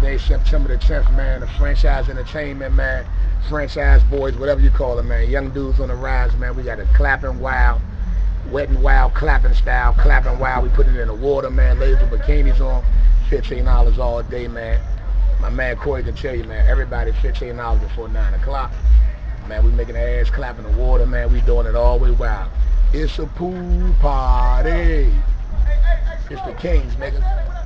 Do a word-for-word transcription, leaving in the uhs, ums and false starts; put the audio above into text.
Saturday, September the tenth, man. The franchise entertainment, man. Franchise boys, whatever you call it, man. Young dudes on the rise, man. We got a clapping wild, wet and wild, clapping style, clapping wild. We put it in the water, man. Ladies with bikinis on, fifteen dollars all day, man. My man Corey can tell you, man. Everybody fifteen dollars before nine o'clock. Man, we making the ass clap in the water, man. We doing it all the way wild. It's a pool party. It's the Kings, nigga.